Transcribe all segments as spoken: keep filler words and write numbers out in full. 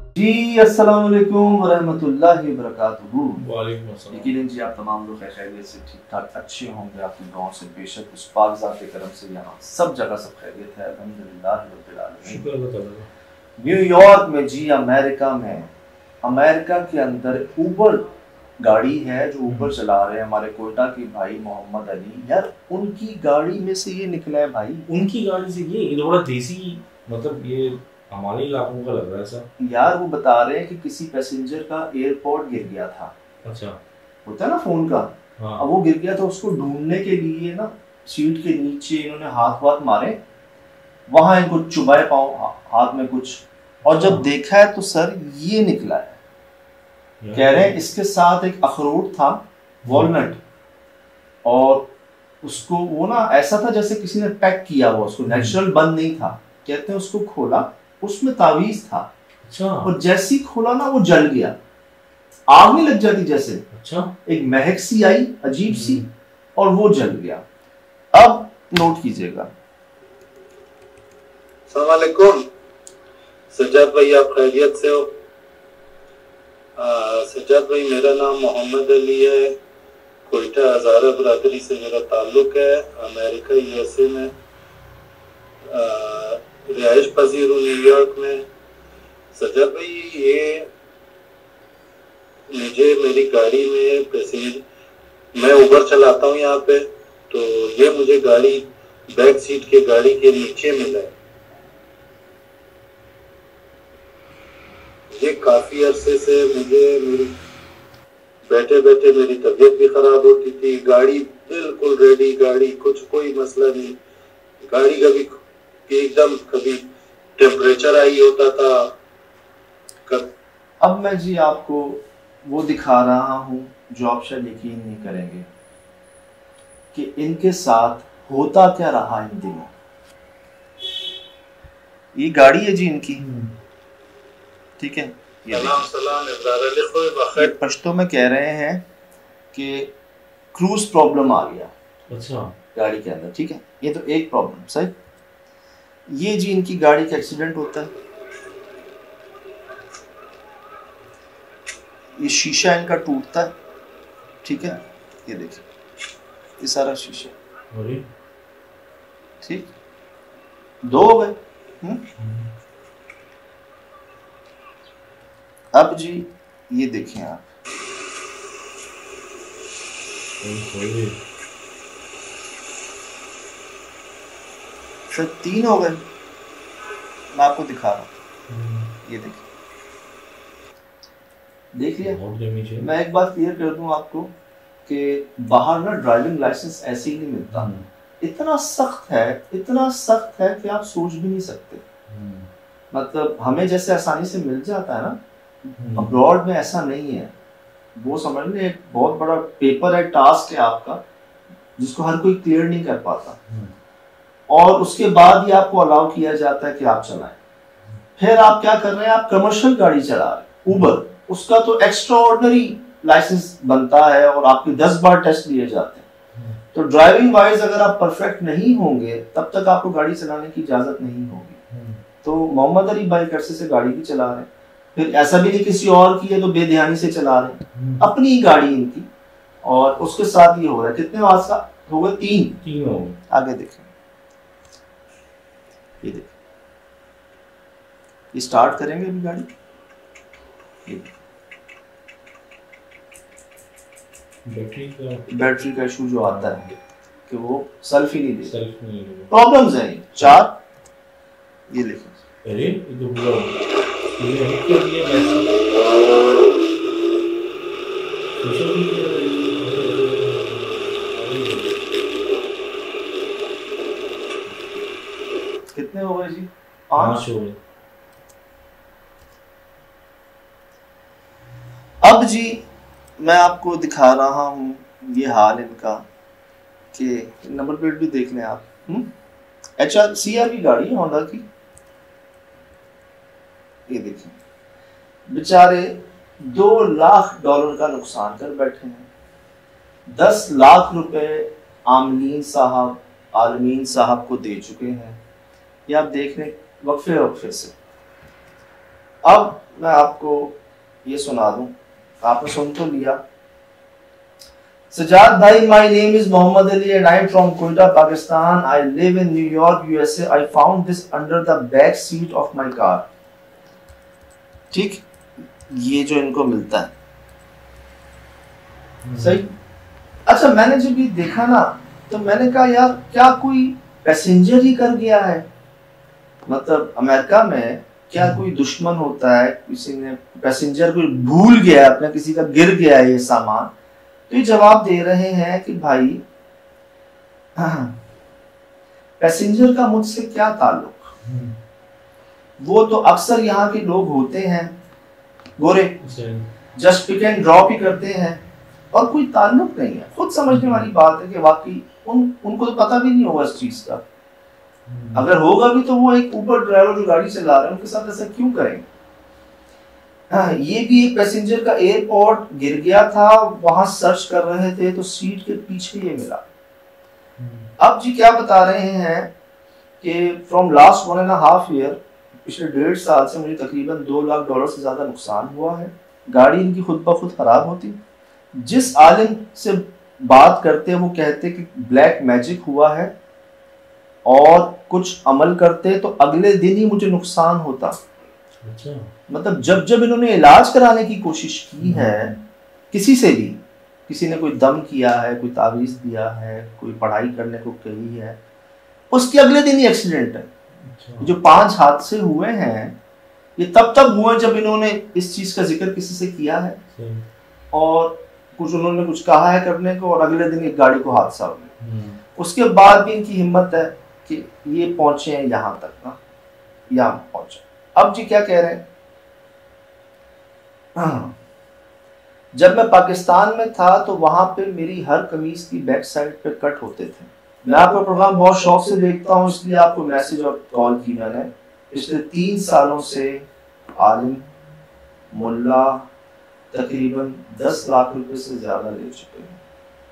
जी अस्सलाम वालेकुम वरहमतुल्लाहि वबरकातुहू। वालेकुम अस्सलाम। यकीनन जी आप तमाम लोग खैरियत से ठीक ठाक अच्छे होंगे। आपकी दुआओं से बेशक उस पाक ज़ात के करम से यहाँ सब जगह सब खैरियत है, अल्हम्दुलिल्लाह रब्बिल आलमीन। शुक्र अल्लाह ताला का। न्यूयॉर्क में जी, अमेरिका में, अमेरिका के अंदर ऊबर गाड़ी है जो ऊबर चला रहे हैं हमारे कोयटा के भाई मोहम्मद अली। यार उनकी गाड़ी में से ये निकला है भाई, उनकी गाड़ी से ये ये बड़ा देसी, मतलब ये हमारे इलाकों का लग रहा है सर। यार वो बता रहे हैं कि किसी पैसेंजर का एयरपोर्ट गिर गया था। अच्छा, होता है ना फोन का। हाँ। अब वो गिर गया था, उसको ढूंढने के लिए ना सीट के नीचे इन्होंने हाथ वाथ मारे, वहां इनको चुभाए पाओ हाथ में कुछ, और जब देखा है तो सर ये निकला है। कह रहे हैं इसके साथ एक अखरोट था, वॉलनट, और उसको वो ना ऐसा था जैसे किसी ने पैक किया हुआ, उसको नेचुरल बंद नहीं था। कहते हैं उसको खोला, उसमें तावीज था। अच्छा। और जैसे ही खोला ना वो जल गया, आग नहीं लग जाती जैसे। अच्छा। एक महक सी आई अजीब सी, और वो जल गया। अब नोट कीजिएगा। अस्सलाम वालेकुम सज्जाद भाई, आप खैरियत से हो? सज्जाद भाई, मेरा नाम मोहम्मद अली है, कोयटा हज़ारा बरादरी से मेरा ताल्लुक है। अमेरिका यूएसए में रिहाइश पजीर हूँ, न्यूयॉर्क में। सज्जाद भाई, ये मुझे मेरी गाड़ी में पैसेंजर, मैं उबर चलाता हूँ यहाँ पे, तो ये मुझे गाड़ी बैक सीट के गाड़ी के नीचे मिला है। ये काफी अरसे से मुझे मेरी बैठे बैठे मेरी तबीयत भी खराब होती थी। गाड़ी बिल्कुल रेडी, गाड़ी कुछ कोई मसला नहीं। गाड़ी कभी एकदम कभी टेम्परेचर आई होता था कब... अब मैं जी आपको वो दिखा रहा हूँ जो आप शायद यकीन नहीं करेंगे कि इनके साथ होता क्या रहा इन दिनों। ये गाड़ी है जी इनकी, ठीक है। ये सलाम सलाम, पश्तो में कह रहे हैं कि क्रूज प्रॉब्लम आ गया। अच्छा। गाड़ी के अंदर, ठीक है। ये तो एक प्रॉब्लम सही। ये जी इनकी गाड़ी का एक्सीडेंट होता है, ये शीशा इनका टूटता है, ठीक है। ये देखिए, ये सारा शीशा, ठीक। दो हो गए। अब जी ये देखें आप, फिर तीन हो गए। मैं आपको दिखा रहा हूँ, ये देखिए, देख लिया। मैं एक बात क्लियर कर दूं आपको कि बाहर ना ड्राइविंग लाइसेंस ऐसे ही नहीं मिलता। इतना सख्त है, इतना सख्त है कि आप सोच भी नहीं सकते। मतलब हमें जैसे आसानी से मिल जाता है ना, अब्रॉड में ऐसा नहीं है। वो समझ लें एक बहुत बड़ा पेपर है, टास्क है आपका, जिसको हर कोई क्लियर नहीं कर पाता, और उसके बाद ही आपको अलाउ किया जाता है कि आप चलाएं। फिर आप क्या कर रहे हैं, आप कमर्शियल गाड़ी चला रहे हैं, उबर, उसका तो एक्स्ट्रा ऑर्डिनरी लाइसेंस बनता है और आपके दस बार टेस्ट लिए जाते हैं। तो ड्राइविंग वाइज अगर आप परफेक्ट नहीं होंगे तब तक आपको गाड़ी चलाने की इजाजत नहीं होगी। तो मोहम्मद अली बाइक अरसे से गाड़ी भी चला रहे हैं, फिर ऐसा भी नहीं किसी और की है तो बेध्यानी से चला रहे हैं, अपनी ही गाड़ी इनकी, और उसके साथ ये हो रहा है। कितने हादसा हो गए? तीन तीन हो गए। आगे देखें, ये देखिए, ये स्टार्ट करेंगे अभी गाड़ी, ये बैटरी का बैटरी का इशू जो आता है कि वो सेल्फ ही नहीं दे, सेल्फ नहीं दे, प्रॉब्लम्स हैं चार। ये देखिए, अरे ये तो बुरा हो गया। ये हिट कर दिया वैसे, सोशल मीडिया कितने हो गए जी? पांच हो गए। अब जी मैं आपको दिखा रहा हूँ ये हाल इनका, कि नंबर प्लेट भी देख लें आप। एच आर सी आर की गाड़ी है होंडा की। ये देखिए, बेचारे दो लाख डॉलर का नुकसान कर बैठे हैं। दस लाख रुपए आमलीन साहब आलमीन साहब को दे चुके हैं। ये आप देख रहे वक्फे वक्फे से। اب میں آپ کو یہ سنا دوں, آپ نے سن تو لیا. سجاد بھائی, my name is Mohammad Ali and I am from Quetta, Pakistan. I live in New York, U S A. I found this under the back seat of my car. ٹھیک, یہ جو ان کو ملتا ہے صحیح. اچھا میں نے جب یہ دیکھا نا تو میں نے کہا یار کیا کوئی پیسنجر ہی کر گیا ہے, مطلب امریکہ میں کیا کوئی دشمن ہوتا ہے, کسی نے پیسنجر کو بھول گیا اپنا, کسی کا گر گیا ہے یہ سامان. تو یہ جواب دے رہے ہیں کہ بھائی پیسنجر کا مجھ سے کیا تعلق, وہ تو اکثر یہاں کے لوگ ہوتے ہیں گورے, جسٹ پک اینڈ ڈراپ ہی کرتے ہیں اور کوئی تعلق نہیں ہے. خود سمجھنے والی بات ہے کہ واقعی ان ان کو تو پتہ بھی نہیں ہوگا اس چیز کا, اگر ہوگا بھی تو وہ ایک اوبر ڈرائیور جو گاڑی چلا رہے ہیں ان کے ساتھ ایسا کیوں کریں گے. ہاں یہ بھی ایک پیسنجر کا ایئرپورٹ گر گیا تھا, وہاں سرچ کر رہے تھے تو سیٹ کے پیچھے یہ ملا. اب جی کیا بتا رہے ہیں کہ from last one and half year, پچھلے ڈیڑھ سال سے مجھے تقریباً دو لاکھ ڈالر سے زیادہ نقصان ہوا ہے. گاڑی ان کی خود بخود خراب ہوتی. جس عالم سے بات کرتے وہ کہتے کہ بلیک میجک ہوا ہے اور کچھ عمل کرتے تو اگلے دن ہی مجھے نقصان ہوتا. مطلب جب جب انہوں نے علاج کرانے کی کوشش کی ہے کسی سے بھی, کسی نے کوئی دم کیا ہے, کوئی تعویذ دیا ہے, کوئی پڑھائی کرنے کو کہی ہے, اس کے اگلے دن ہی ایکسیڈنٹ ہے. جو پانچ حادثے ہوئے ہیں یہ تب تب ہوئے جب انہوں نے اس چیز کا ذکر کسی سے کیا ہے اور کچھ انہوں نے کچھ کہا ہے کرنے کو اور اگلے دن ایک گاڑی کو حادثہ ہو گیا. اس کے بعد بھی ان کی ہمت ہے کہ یہ پہنچے ہیں یہاں تک نا, یہاں پہنچے. اب جی کیا کہہ رہے ہیں, جب میں پاکستان میں تھا تو وہاں پہ میری ہر قمیض کی بیک سائڈ پہ کٹ ہوتے تھے. میں آپ کا پروگرام بہت شوق سے دیکھتا ہوں اس لیے آپ کو میسج اور کال کی میں نے. پچھلے تین سالوں سے عالم ملا تقریباً دس لاکھ روپے سے زیادہ لے چکے ہیں.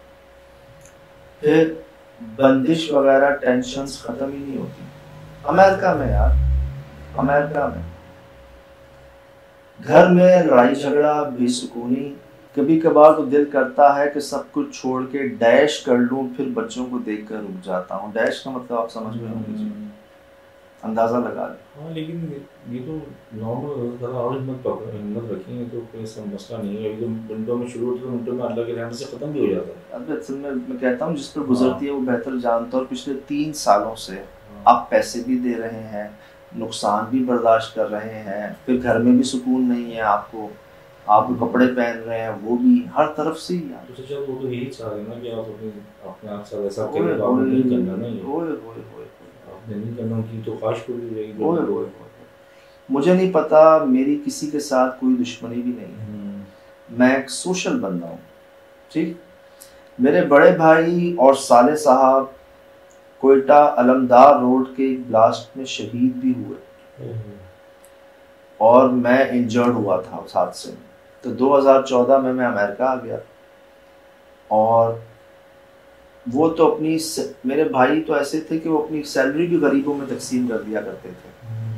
پھر بندش وغیرہ ٹینشنز ختم ہی نہیں ہوتی. امریکہ میں یار, امریکہ میں گھر میں لڑائی جھگڑا, بے سکونی, کبھی کبھار تو دل کرتا ہے کہ سب کچھ چھوڑ کے ڈیش کر لوں, پھر بچوں کو دیکھ کر رک جاتا ہوں. ڈیش کا مطلب آپ سمجھ میں ہوں گے, اندازہ لگا لیں. ہاں لیکن یہ تو نارمل اور ہمت ہمت رکھیں گے تو کوئی ایسا مسئلہ نہیں ہے. ایک منٹوں میں شروع ہوتی ہے تو منٹوں میں اللہ کے رحمت سے ختم بھی ہو جاتا ہے. اب اصل میں میں کہتا ہوں جس پر گزرتی ہے وہ بہتر جانتا ہے. اور پچھلے تین سالوں سے آپ پیسے بھی دے رہے ہیں, نقصان بھی برداشت کر رہے ہیں, پھر گھر میں بھی سکون نہیں ہے آپ کو, آپ کپڑے پہن رہے ہیں وہ بھی ہر طرف سے ہی. تو سچا وہ تو یہی چاہ رہے ہیں نا کہ آپ اپنے اپنے آپ سے ایسا کریں تو آپ نے نہیں کرنا. نہیں آپ نے نہیں کرنا کی تو خواہش پوری رہے گی. مجھے نہیں پتا, میری کسی کے ساتھ کوئی دشمنی بھی نہیں ہے, میں ایک سوشل بندہ ہوں. ٹھیک, میرے بڑے بھائی اور صالح صاحب کوئٹہ علمدار روڈ کے بلاسٹ میں شہید بھی ہوئے اور میں انجرڈ ہوا تھا اس حادثے میں. تو دو ہزار چودہ میں میں امریکہ آ گیا اور وہ تو اپنی میرے بھائی تو ایسے تھے کہ وہ اپنی سیلری بھی غریبوں میں تقسیم کر دیا کرتے تھے.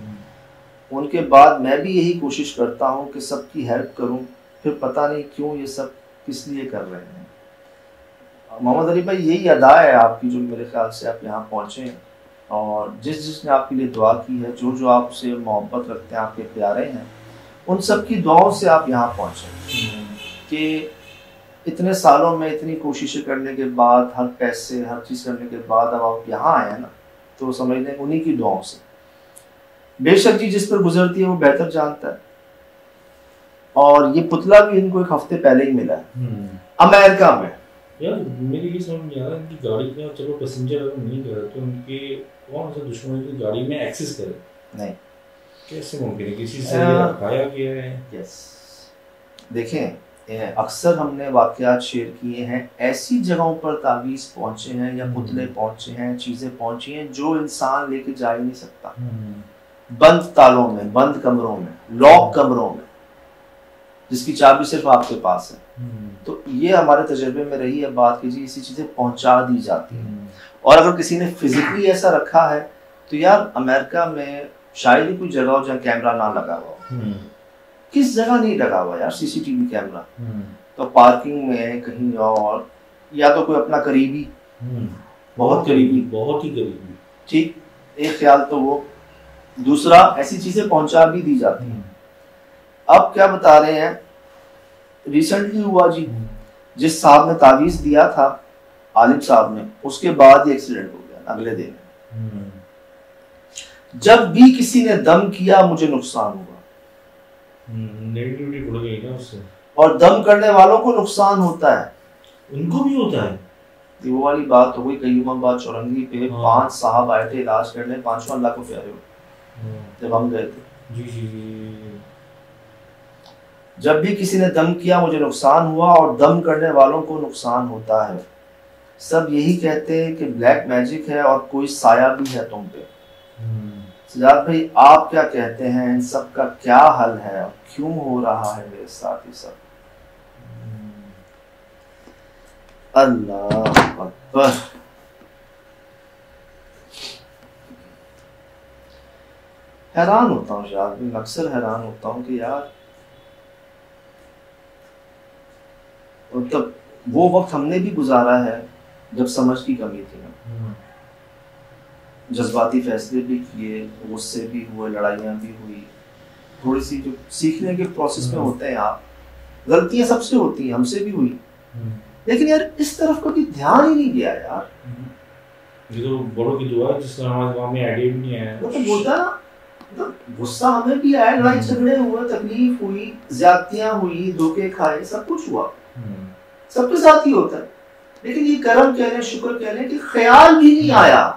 ان کے بعد میں بھی یہی کوشش کرتا ہوں کہ سب کی ہیلپ کروں, پھر پتہ نہیں کیوں یہ سب کس لیے کر رہے ہیں. محمد علی بھائی یہی ادا ہے آپ کی جو میرے خیال سے آپ یہاں پہنچے ہیں, اور جس جس نے آپ کے لیے دعا کی ہے, جو جو آپ سے محبت رکھتے ہیں, آپ کے پیارے ہیں, ان سب کی دعاؤں سے آپ یہاں پہنچے. کہ اتنے سالوں میں اتنی کوششیں کرنے کے بعد, ہر پیسے ہر چیز کرنے کے بعد اب آپ یہاں آئے ہیں نا, تو سمجھ لیں انہی کی دعاؤں سے. بے شک جی جس پر گزرتی ہے وہ بہتر جانتا ہے. اور یہ پتلا بھی ان کو ایک ہفتے پہلے ہی ملا ہے امریکہ میں. یار میری یہ سمجھ نہیں آ رہا ان کی گاڑی کا, چلو پیسنجر اگر نہیں کرے تو ان کے کون سا دشمن کی گاڑی میں ایکسس کرے؟ نہیں, کیسے ممکن ہے؟ کسی سے کھایا گیا ہے؟ یس, دیکھیں اکثر ہم نے واقعات شیئر کیے ہیں, ایسی جگہوں پر تعویذ پہنچے ہیں یا پتلے پہنچے ہیں, چیزیں پہنچی ہیں جو انسان لے کے جا ہی نہیں سکتا. بند تالوں میں, بند کمروں میں, لاک کمروں میں, جس کی چابی صرف آپ کے پاس ہے. تو یہ ہمارے تجربے میں رہی ہے بات کہ جی اسی چیزیں پہنچا دی جاتی ہیں. اور اگر کسی نے فزیکلی ایسا رکھا ہے تو یار امریکہ میں شاید ہی کوئی جگہ ہو جہاں کیمرہ نہ لگا ہوا ہو. کس جگہ نہیں لگا ہوا یار C C T V camera? تو پارکنگ میں کہیں اور، یا تو کوئی اپنا قریبی، بہت قریبی، بہت ہی قریبی، ٹھیک، ایک خیال تو وہ. دوسرا ایسی چیزیں پہنچا بھی دی جاتی ہیں. اب کیا بتا رہے ہیں، ریسنٹلی ہوا جی، جس صاحب نے تعویذ دیا تھا عالم صاحب نے، اس کے بعد ہی ایکسیڈنٹ ہو گیا اگلے دن. جب بھی کسی نے دم کیا مجھے نقصان ہوا، نیگیٹیوٹی بڑھ گئی نا اس سے، اور دم کرنے والوں کو نقصان ہوتا ہے، ان کو بھی ہوتا ہے. وہ والی بات ہو گئی کئی بات چورنگی پہ پانچ صاحب آئے تھے علاج کرنے، پانچوں اللہ کو پیارے ہوئے جب ہم گئے تھے. جی جی، جب بھی کسی نے دم کیا مجھے نقصان ہوا اور دم کرنے والوں کو نقصان ہوتا ہے. سب یہی کہتے ہیں کہ بلیک میجک ہے اور کوئی سایہ بھی ہے تم پہ. سجاد بھائی آپ کیا کہتے ہیں، ان سب کا کیا حل ہے اور کیوں ہو رہا ہے میرے ساتھ یہ سب؟ اللہ اکبر. حیران ہوتا ہوں شاید، میں اکثر حیران ہوتا ہوں کہ یار مطلب وہ وقت ہم نے بھی گزارا ہے جب سمجھ کی کمی تھی نا، جذباتی فیصلے بھی کیے، غصے بھی ہوئے، لڑائیاں بھی ہوئی، تھوڑی سی جو سیکھنے کے پروسیس میں ہوتے ہیں آپ، غلطیاں سب سے ہوتی ہیں، ہم سے بھی ہوئی، لیکن یار اس طرف کبھی دھیان ہی نہیں گیا یار. یہ تو بڑوں کی دعا ہے جس کا ہمارے گاؤں میں آئیڈیا بھی نہیں آیا. وہ تو بولتا نا، غصہ ہمیں بھی آیا، لڑائی جھگڑے ہوئے، تکلیف ہوئی، زیادتیاں ہوئی، دھوکے کھائے، سب کچھ ہوا، سب کے ساتھ ہی ہوتا ہے. لیکن یہ کرم کہہ لیں، شکر کہہ لیں کہ خیال بھی نہیں آیا.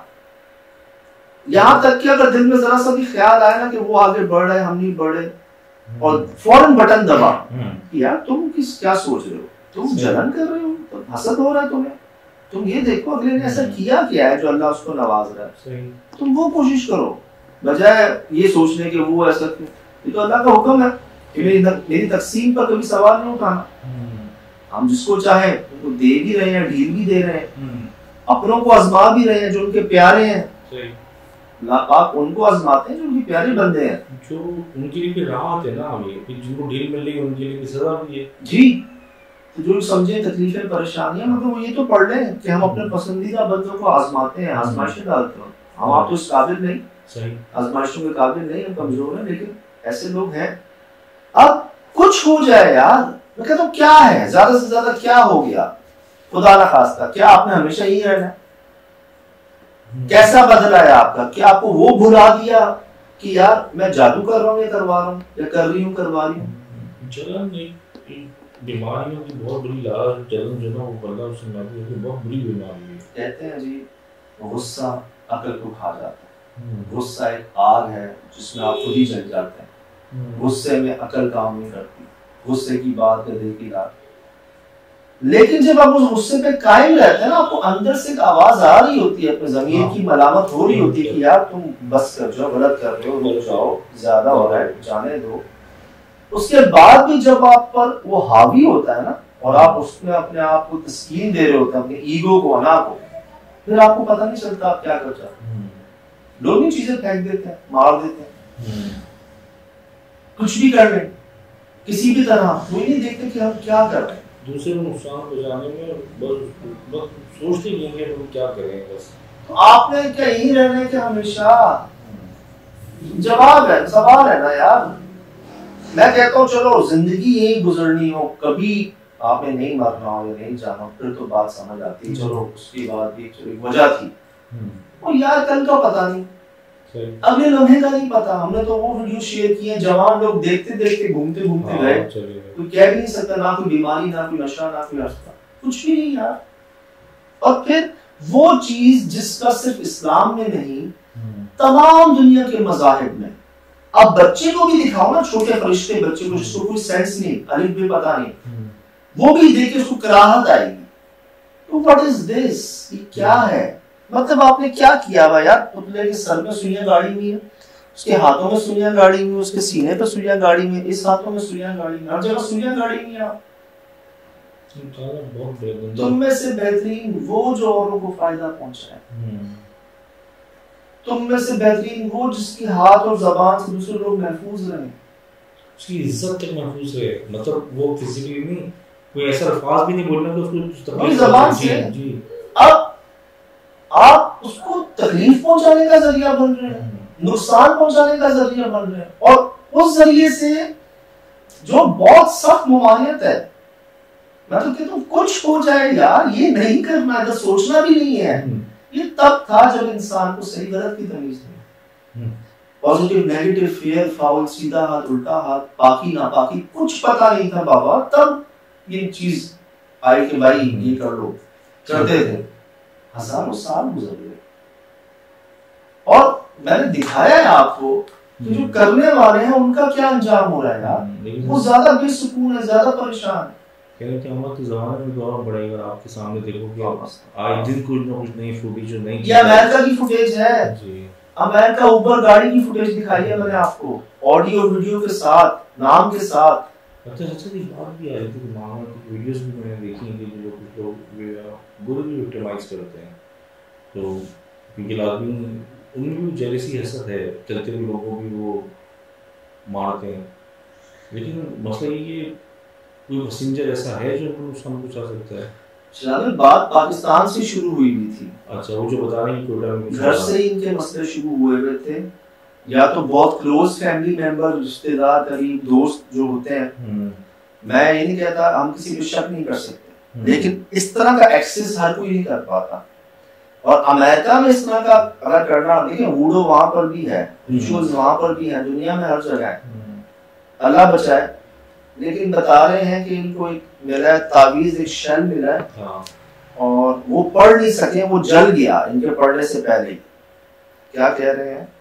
یہاں تک کہ اگر دل میں ذرا سا بھی خیال آیا نا کہ وہ آگے بڑھ رہے ہم نہیں بڑھے، اور فوراً بٹن دبا، یار تم کس کیا سوچ رہے ہو، تم جلن کر رہے ہو، حسد ہو رہا ہے تمہیں، تم یہ دیکھو اگلے نے ایسا کیا کیا ہے جو اللہ اس کو نواز رہا ہے، تم وہ کوشش کرو بجائے یہ سوچنے کہ وہ ایسا کیوں. یہ تو اللہ کا حکم ہے کہ میری تقسیم پر کبھی سوال نہیں اٹھانا. ہم جس کو چاہیں ان کو دے بھی رہے ہیں، ڈھیل بھی دے رہے ہیں، اپنوں کو آزما بھی رہے ہیں جو ان کے پیارے ہیں. اللہ پاک ان کو آزماتے ہیں جو ان کے پیارے بندے ہیں، جو ان کے لیے راحت ہے نا، یہ جن کو ڈھیل مل رہی ہے ان کے لیے سزا بھی ہے. جی جو سمجھیں تکلیفیں وہ مگر وہ یہ تو پڑھ لیں کہ ہم اپنے پسندیدہ بندوں کو آزماتے ہیں، آزمائشیں ڈالتے ہیں. ہم آپ تو اس قابل نہیں، آزمائشوں کے قابل نہیں، ہم کمزور ہیں، لیکن ایسے لوگ ہیں. اب کچھ ہو جائے یار، میں کہتا ہوں کیا ہے، زیادہ سے زیادہ کیا ہو گیا، خدا نہ خواستہ کیا آپ نے ہمیشہ یہی رہنا ہے؟ کیسا بدلا ہے آپ کا؟ کیا آپ کو وہ بھلا دیا کہ یار میں جادو کر رہا ہوں یا کروا رہا ہوں یا کر رہی ہوں کروا رہی ہوں؟ جلن نہیں، بیماریوں کی بہت بڑی علاج جلن جو نا وہ بندہ اس سے بہت بڑی بیماری ہے. کہتے ہیں جی غصہ عقل کو کھا جاتا ہے. غصہ ایک آگ ہے جس میں آپ خود ہی جل جاتے ہیں. غصے میں عقل کام نہیں کرتی، غصے کی بات ہے دل کی بات. لیکن جب آپ اس غصے پہ قائم رہتے ہیں نا، آپ کو اندر سے ایک آواز آ رہی ہوتی ہے، اپنے ضمیر کی ملامت ہو رہی ہوتی ہے کہ یار تم بس کر جاؤ، غلط کر رہے ہو، رک جاؤ، زیادہ ہو رہا ہے، جانے دو. اس کے بعد بھی جب آپ پر وہ حاوی ہوتا ہے نا، اور آپ اس میں اپنے آپ کو تسکین دے رہے ہوتے ہیں، اپنے ایگو کو، انا کو، پھر آپ کو پتہ نہیں چلتا آپ کیا کر جاتے ہیں. لوگ یہ چیزیں پھینک دیتے ہیں، مار دیتے ہیں، کچھ بھی کر لیں کسی بھی طرح، کوئی نہیں دیکھتے کہ ہم کیا کر رہے ہیں. دوسرے کو نقصان پہنچانے میں بس بس سوچتے ہی نہیں کہ ہم کیا کریں. بس تو آپ نے کیا یہی رہنا ہے کہ ہمیشہ جواب ہے، سوال ہے نا یار. میں کہتا ہوں چلو زندگی یہی گزرنی ہو، کبھی آپ نے نہیں مرنا ہو یا نہیں جانا، پھر تو بات سمجھ آتی. چلو اس کی بات بھی ایک وجہ تھی، اور یار کل کا پتہ نہیں، اگلے لمحے کا نہیں پتا. ہم نے تو وہ ویڈیو شیئر کی ہیں، جوان لوگ دیکھتے دیکھتے گھومتے گھومتے گئے، کوئی کہہ بھی نہیں سکتا، نہ کوئی بیماری، نہ کوئی نشہ، نہ کوئی راستہ، کچھ بھی نہیں یار. اور پھر وہ چیز جس کا صرف اسلام میں نہیں، تمام دنیا کے مذاہب میں. اب بچے کو بھی دکھاؤ نا، چھوٹے فرشتے بچے کو جس کو کوئی سینس نہیں، الف بھی پتا نہیں، وہ بھی دیکھ کے اس کو کراہت آئے گی. تو واٹ از دس، یہ کیا ہے؟ مطلب آپ نے کیا کیا ہوا یار؟ پتلے کے سر میں سوئیاں گاڑی ہوئی ہیں، اس کے ہاتھوں میں سوئیاں گاڑی ہوئی ہیں، اس کے سینے پہ سوئیاں گاڑی ہوئی ہیں، اس ہاتھوں میں سوئیاں گاڑی ہوئی ہیں، ہر جگہ سوئیاں گاڑی ہوئی ہیں. تم میں سے بہترین وہ جو اوروں کو فائدہ پہنچائے. تم میں سے بہترین وہ جس کی ہاتھ اور زبان سے دوسرے لوگ محفوظ رہیں، اس کی عزت تک محفوظ رہے، مطلب وہ فزیکلی نہیں، کوئی ایسا الفاظ بھی نہیں بولنا کہ اس کو اپنی زبان سے اب آپ اس کو تکلیف پہنچانے کا ذریعہ بن رہے ہیں، نقصان پہنچانے کا ذریعہ بن رہے ہیں، اور اس ذریعے سے جو بہت سخت ممانعت ہے، میں تو کہتا ہوں کچھ ہو جائے یار، یہ نہیں کرنا ہے، سوچنا بھی نہیں ہے۔ یہ تب تھا جب انسان کو صحیح غلط کی تمیز نہیں، پازیٹیو نیگیٹو، فیئر فاؤل، سیدھا ہاتھ الٹا ہاتھ، پاکی ناپاکی کچھ پتہ نہیں تھا بابا، تب یہ چیز آئی کہ بھائی یہ کر لو، کرتے تھے۔ ہزاروں سال گزر گئے اور میں نے دکھایا ہے آپ کو کہ جو کرنے والے ہیں ان کا کیا انجام ہو رہا ہے یار، وہ زیادہ بے سکون ہے، زیادہ پریشان ہے۔ کہنے کہ قیامت کے زمانے میں دور بڑھے گا، آپ کے سامنے دیکھو کہ آج دن کچھ نہ کچھ نئی فوٹیج جو نئی، یہ امریکہ کی فوٹیج ہے جی، امریکہ اوبر گاڑی کی فوٹیج دکھائی ہے میں نے آپ کو، آڈیو ویڈیو کے ساتھ، نام کے ساتھ۔ اچھا اچھا ایک بات بھی آ رہی تھی کہ معاملہ کی ویڈیوز بھی میں نے دیکھی ہیں کہ جو کچھ لوگ برے بھی وکٹمائز کرتے ہیں، تو کیونکہ آدمی ان میں بھی جیلسی حسد ہے، چلتے ہوئے لوگوں بھی وہ مارتے ہیں، لیکن مسئلہ یہ کوئی پیسنجر ایسا ہے جو ان کو نقصان پہنچا سکتا ہے؟ شامل بات پاکستان سے شروع ہوئی ہوئی تھی۔ اچھا وہ جو بتا رہے ہیں کوئٹہ میں گھر سے ہی ان کے مسئلے شروع ہوئے ہوئے تھے، یا تو بہت کلوز فیملی ممبر، رشتے دار، قریب دوست جو ہوتے ہیں، میں یہ نہیں کہتا ہم کسی پہ شک نہیں کر سکتے، لیکن اس طرح کا ایکسس ہر کوئی نہیں کر پاتا۔ اور امریکہ میں اس طرح کا اگر کرنا، دیکھیں ووڈو وہاں پر بھی ہے، ریچولز وہاں پر بھی ہیں، دنیا میں ہر جگہ ہے، اللہ بچائے، لیکن بتا رہے ہیں کہ ان کو ایک ملا ہے تعویذ، ایک شل ملا ہے اور وہ پڑھ نہیں سکے، وہ جل گیا ان کے پڑھنے سے پہلے۔ کیا کہہ رہے ہیں؟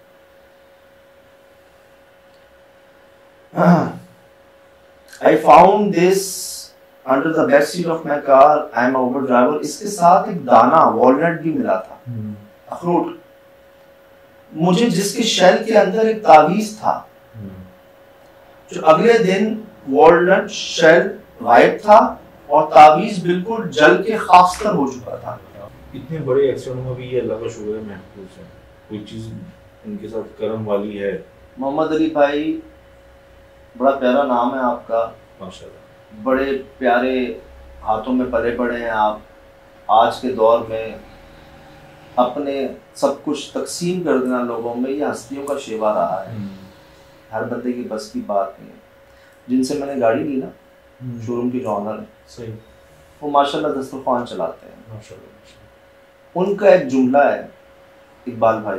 I found this under the back seat of my car. I am a Uber driver. اس کے ساتھ ایک دانا والنٹ بھی ملا تھا، اخروٹ، مجھے جس کے شیل کے اندر ایک تعویذ تھا، جو اگلے دن والنٹ شیل غائب تھا اور تعویذ بالکل جل کے خاکستر ہو چکا تھا۔ اتنے بڑے ایکسیڈنٹ میں بھی یہ اللہ کا شکر ہے محفوظ ہے، کوئی چیز ان کے ساتھ کرم والی ہے۔ محمد علی بھائی بڑا پیارا نام ہے آپ کا، ماشاءاللہ، بڑے پیارے ہاتھوں میں پلے پڑے ہیں آپ۔ آج کے دور میں اپنے سب کچھ تقسیم کر دینا لوگوں میں، یہ ہستیوں کا شیوا رہا ہے، ہر بندے کی بس کی بات نہیں ہے۔ جن سے میں نے گاڑی لی نا، شو روم کے جو آنر ہیں، صحیح، وہ ماشاءاللہ دسترخوان چلاتے ہیں، ماشاءاللہ۔ ان کا ایک جملہ ہے، اقبال بھائی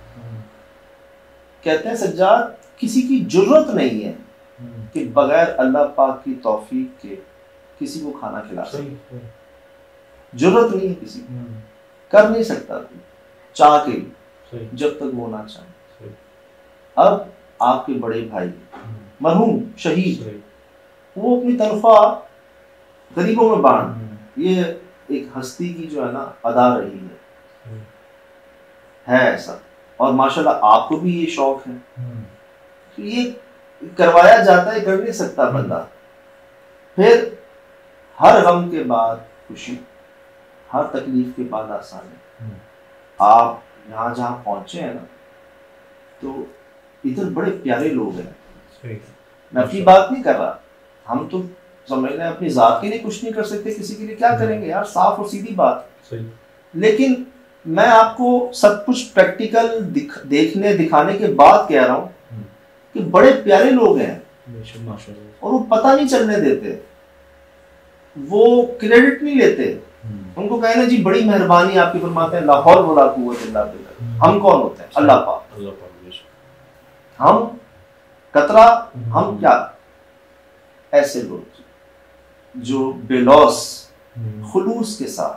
کہتے ہیں سجاد کسی کی جرت نہیں ہے کہ بغیر اللہ پاک کی توفیق کے کسی کو کھانا کھلا سکے، جرت نہیں ہے کسی کو، کر نہیں سکتا کوئی چاہ کے جب تک وہ نہ چاہے۔ اب آپ کے بڑے بھائی مرحوم شہید، وہ اپنی تنخواہ غریبوں میں بانٹ، یہ ایک ہستی کی جو ہے نا ادا رہی ہے، ہے ایسا، اور ماشاءاللہ آپ کو بھی یہ شوق ہے، تو یہ کروایا جاتا ہے، کر نہیں سکتا بندہ۔ پھر ہر غم کے بعد خوشی، ہر تکلیف کے بعد آسانی۔ آپ یہاں جہاں پہنچے ہیں نا، تو ادھر بڑے پیارے لوگ ہیں، میں اپنی بات نہیں کر رہا، ہم تو سمجھ لیں اپنی ذات کے لیے کچھ نہیں کر سکتے، کسی کے لیے کیا کریں گے یار، صاف اور سیدھی بات۔ لیکن میں آپ کو سب کچھ پریکٹیکل دیکھنے دکھانے کے بعد کہہ رہا ہوں کہ بڑے پیارے لوگ ہیں، اور وہ پتہ نہیں چلنے دیتے، وہ کریڈٹ نہیں لیتے، ان کو کہنا جی بڑی مہربانی آپ کی، فرماتے ہیں لا حول ولا قوت الا باللہ۔ ہم کون ہوتے ہیں؟ اللہ پاک، ہم قطرہ، ہم کیا؟ ایسے لوگ جو بے لوث خلوص کے ساتھ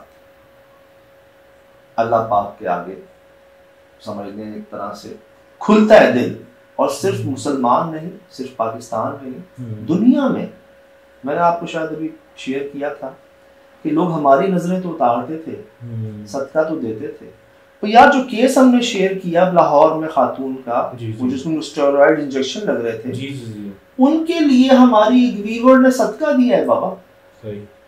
اللہ پاک کے آگے سمجھ لیں ایک طرح سے کھلتا ہے دل، اور صرف مسلمان نہیں، صرف پاکستان میں نہیں، دنیا میں۔ میں نے آپ کو شاید ابھی شیئر کیا تھا کہ لوگ ہماری نظریں تو اتارتے تھے، صدقہ تو دیتے تھے، تو یار جو کیس ہم نے شیئر کیا لاہور میں خاتون کا، وہ جس میں اسٹیرائڈ انجیکشن لگ رہے تھے، ان کے لیے ہماری ایک ویور نے صدقہ دیا ہے بابا،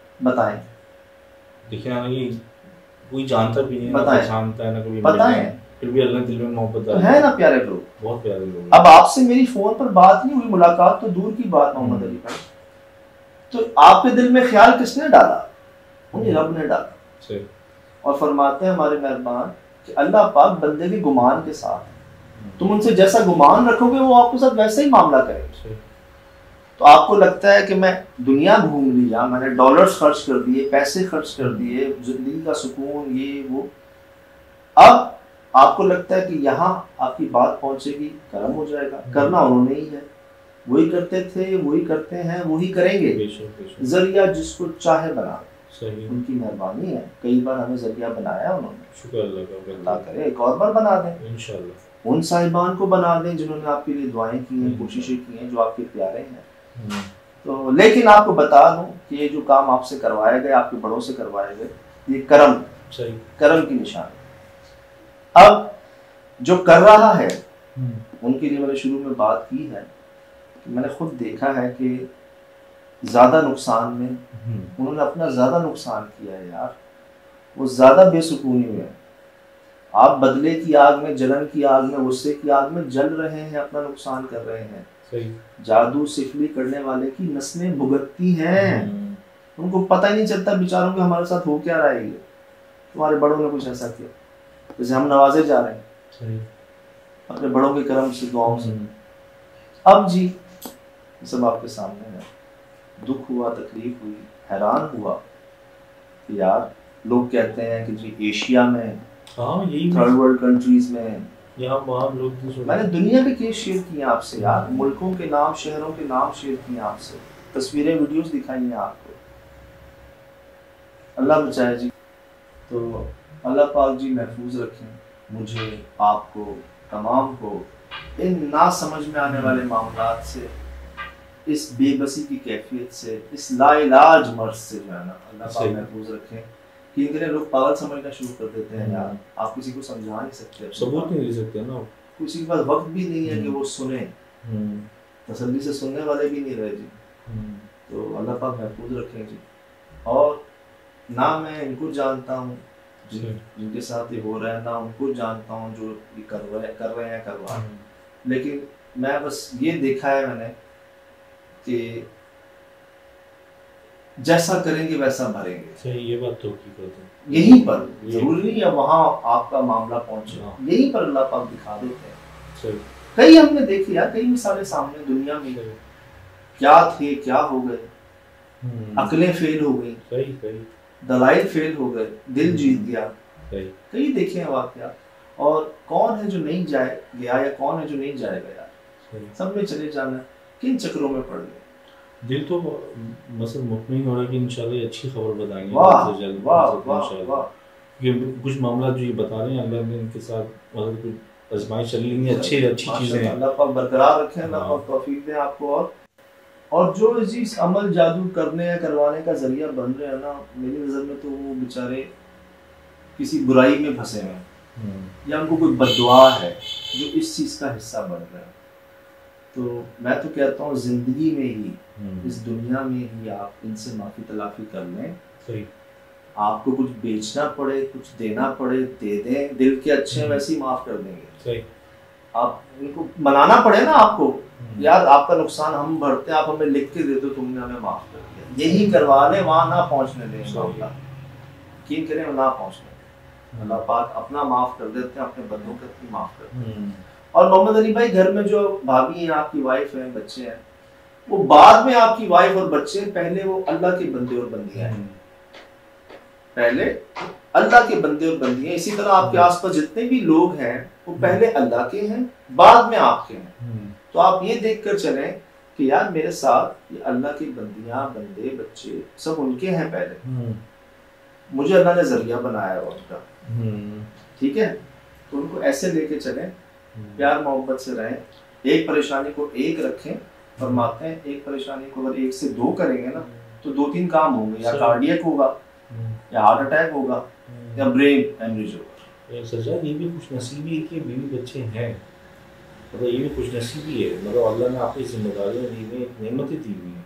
بتائیں، کوئی جانتا بھی نہیں، بتائیں، جانتا ہے نہ کوئی، بتائیں پھر بھی اللہ دل میں محبت ہے نا پیارے لوگ, بہت پیارے لوگ. اب آپ سے میری فون پر بات نہیں ہوئی, ملاقات تو دور کی بات محمد علی بھائی, تو آپ کے دل میں خیال کس نے ڈالا؟ انہیں رب نے ڈالا. اور فرماتے ہیں ہمارے مہربان کہ اللہ پاک بندے کے گمان کے ساتھ, تم ان سے جیسا گمان رکھو گے وہ آپ کے ساتھ ویسا ہی معاملہ کریں گے. تو آپ کو لگتا ہے کہ میں دنیا گھوم لیا, میں نے ڈالرز خرچ کر دیے, پیسے خرچ کر دیے, زندگی کا سکون یہ وہ, اب آپ کو لگتا ہے کہ یہاں آپ کی بات پہنچے گی, کرم ہو جائے گا. کرنا انہوں نے ہی ہے, وہی کرتے تھے, وہی کرتے ہیں, وہی کریں گے. ذریعہ جس کو چاہے بنا, ان کی مہربانی ہے. کئی بار ہمیں ذریعہ بنایا انہوں نے, شکر اللہ کا, اللہ کرے ایک اور بار بنا دیں انشاءاللہ. ان صاحبان کو بنا دیں جنہوں نے آپ کے لیے دعائیں کی ہیں, کوششیں کی ہیں, جو آپ کے پیارے ہیں. تو لیکن آپ کو بتا دوں کہ یہ جو کام آپ سے کروایا گئے, آپ کے بڑوں سے کروائے گئے, یہ کرم, کرم کی نشان ہے. اب جو کر رہا ہے ان کے لیے میں نے شروع میں بات کی ہے کہ میں نے خود دیکھا ہے کہ زیادہ نقصان میں انہوں نے اپنا زیادہ نقصان کیا ہے یار, وہ زیادہ بے سکونی میں. آپ بدلے کی آگ میں, جلن کی آگ میں, غصے کی آگ میں جل رہے ہیں, اپنا نقصان کر رہے ہیں. جادو سفلی کرنے والے کی نسلیں بھگتتی ہیں, ان کو پتہ ہی نہیں چلتا بیچاروں کو ہمارے ساتھ ہو کیا رہا ہے. تمہارے بڑوں نے کچھ ایسا کیا, جیسے ہم نوازے جا رہے ہیں اپنے بڑوں کے کرم سے, دعاؤں سے. اب جی سب آپ کے سامنے ہے. دکھ ہوا, تکلیف ہوئی, حیران ہوا کہ یار لوگ کہتے ہیں کہ جی ایشیا میں, تھرڈ ورلڈ کنٹریز میں, یہاں وہاں لوگ, میں نے دنیا کے کیس شیئر کیے ہیں آپ سے یار, ملکوں کے نام, شہروں کے نام شیئر کیے ہیں آپ سے, تصویریں, ویڈیوز دکھائی ہیں آپ کو. اللہ بچائے جی. تو اللہ پاک جی محفوظ رکھیں مجھے, آپ کو, تمام کو ان نا سمجھ میں آنے والے معاملات سے, اس بے بسی کی کیفیت سے, اس لا علاج مرض سے جو ہے نا, اللہ پاک محفوظ رکھیں. کیونکہ لوگ پاگل سمجھنا شروع کر دیتے ہیں یار, آپ کسی کو سمجھا نہیں سکتے, ثبوت نہیں دے سکتے نا, کسی کے پاس وقت بھی نہیں ہے کہ وہ سنیں, تسلی سے سننے والے بھی نہیں رہے جی. تو اللہ پاک محفوظ رکھیں جی. اور نہ میں ان کو جانتا ہوں جن, جن کے ساتھ یہ ہو رہا ہے, نہ ان کو جانتا ہوں جو یہ کر رہے کر رہے ہیں کروا, لیکن میں بس یہ دیکھا ہے میں نے کہ جیسا کریں گے ویسا بھریں گے. صحیح, یہ بات تو حقیقت ہے. یہیں پر, ضروری نہیں ہے وہاں آپ کا معاملہ پہنچے, یہیں پر اللہ پاک دکھا دیتے ہیں. کئی ہم نے دیکھی یار, کئی مثالیں سامنے دنیا میں, کیا تھے کیا ہو گئے, عقلیں فیل ہو گئی, دلائل فیل ہو گئے, دل جیت گیا. کئی دیکھے ہیں واقعات. اور کون ہے جو نہیں جائے گیا یا کون ہے جو نہیں جائے گا یار, سب نے چلے جانا, کن چکروں میں پڑ گئے. دل تو مثلا مطمئن ہو رہا ہے کہ انشاءاللہ اچھی خبر بتائیں گے. واہ واہ واہ واہ. کچھ معاملات جو یہ بتا رہے ہیں اللہ نے ان کے ساتھ مطلب کچھ آزمائش چل رہی ہیں, اچھی اچھی چیزیں ہیں. اللہ پاک برقرار رکھیں, اللہ پاک توفیق دیں آپ کو. اور اور جو عزیز عمل جادو کرنے یا کروانے کا ذریعہ بن رہے ہیں نا, میری نظر میں تو وہ بیچارے کسی برائی میں پھنسے ہیں, یا ان کو کوئی بددعا ہے جو اس چیز کا حصہ بن رہا ہے. تو میں تو کہتا ہوں زندگی میں ہی, اس دنیا میں ہی آپ ان سے معافی تلافی کر لیں. صحیح. آپ کو کچھ بیچنا پڑے, کچھ دینا پڑے, دے دیں. دل کے اچھے ویسے ہی معاف کر دیں گے. صحیح. آپ ان کو منانا پڑے نا آپ کو, یار آپ کا نقصان ہم بھرتے ہیں, آپ ہمیں لکھ کے دے دو تم نے ہمیں معاف کر دیا, یہی کروا لیں, وہاں نہ پہنچنے دیں. یقین کریں نہ پہنچنے دیں. اللہ پاک اپنا معاف کر دیتے ہیں, اپنے بندوں کا معاف کرتے ہیں. اور محمد علی بھائی گھر میں جو بھابھی ہیں, آپ کی وائف ہیں, بچے ہیں, وہ بعد میں آپ کی وائف اور بچے, پہلے وہ اللہ کے بندے اور بندیاں ہیں. پہلے اللہ کے بندے اور بندیاں. اسی طرح آپ کے آس پاس جتنے بھی لوگ ہیں وہ پہلے اللہ کے ہیں, بعد میں آپ کے ہیں. تو آپ یہ دیکھ کر چلیں کہ یار میرے ساتھ یہ اللہ کی بندیاں, بندے, بچے سب ان کے ہیں پہلے, مجھے اللہ نے ذریعہ بنایا ہے ان کا. ٹھیک ہے, تو ان کو ایسے لے کے چلیں, پیار محبت سے رہیں. ایک پریشانی کو ایک رکھیں. فرماتے ہیں ایک پریشانی کو اگر ایک سے دو کریں گے نا تو دو تین کام ہوں گے, یا کارڈیک ہوگا, یا ہارٹ اٹیک ہوگا, یا برین ہیمریج ہوگا. سجاد یہ بھی خوش نصیبی ہے کہ بیوی بچے ہیں, مطلب یہ بھی خوش نصیبی ہے, مطلب اللہ نے آپ کی ذمہ داریاں دی ہوئی, نعمتیں دی ہوئی ہیں.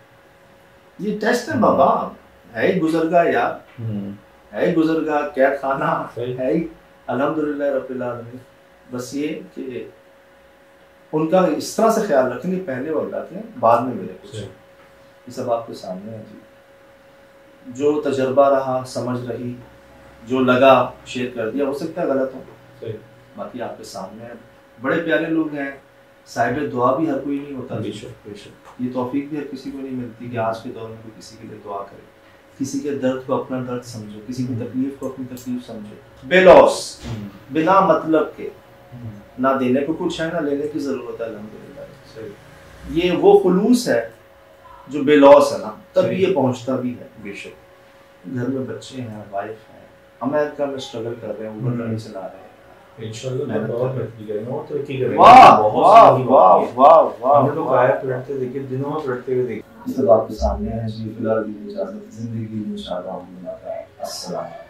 یہ ٹیسٹ ہے بابا, ہے ہی گزرگاہ یار, ہے ہی گزرگاہ, قید خانہ ہے ہی, الحمدللہ رب العالمین. بس یہ کہ ان کا اس طرح سے خیال رکھیں کہ پہلے وہ باتیں بعد میں ملے کچھ. یہ سب آپ کے سامنے ہے جی. جو تجربہ رہا سمجھ رہی جو لگا شیئر کر دیا, ہو سکتا ہے غلط ہو, باقی آپ کے سامنے بڑے پیارے لوگ ہیں. صاحب دعا بھی ہر کوئی نہیں ہوتا, یہ توفیق بھی ہر کسی کو نہیں ملتی کہ آج کے دور میں کوئی کسی کے لیے دعا کرے. کسی کے درد کو اپنا درد سمجھو, کسی کی تکلیف کو اپنی تکلیف سمجھو, بے لوس, بنا مطلب کے. نہ دینے کو کچھ ہے نہ لینے کی ضرورت ہے الحمدللہ. یہ وہ خلوص ہے جو بے لوس ہے نا, تب یہ پہنچتا بھی ہے. بے شک گھر میں بچے ہیں, وائف ہیں, امریکہ میں اسٹرگل کر رہے ہیں, اوبر گاڑی چلا رہے ہیں. انشاءاللہ اور بہتری کریں اور ترقی کریں. واہ واہ واہ واہ واہ, ہم نے تو آیا پلٹتے دیکھے, دنوں میں پلٹتے ہوئے دیکھے. سب آپ کے سامنے ہے جی. فی الحال اجازت, زندگی انشاءاللہ. السلام.